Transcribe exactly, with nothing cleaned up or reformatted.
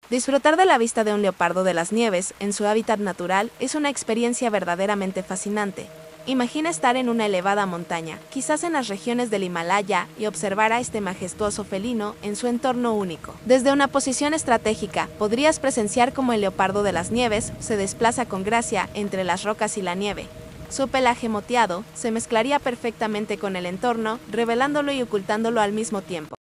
Disfrutar de la vista de un leopardo de las nieves en su hábitat natural es una experiencia verdaderamente fascinante. Imagina estar en una elevada montaña, quizás en las regiones del Himalaya, y observar a este majestuoso felino en su entorno único. Desde una posición estratégica, podrías presenciar cómo el leopardo de las nieves se desplaza con gracia entre las rocas y la nieve. Su pelaje moteado se mezclaría perfectamente con el entorno, revelándolo y ocultándolo al mismo tiempo.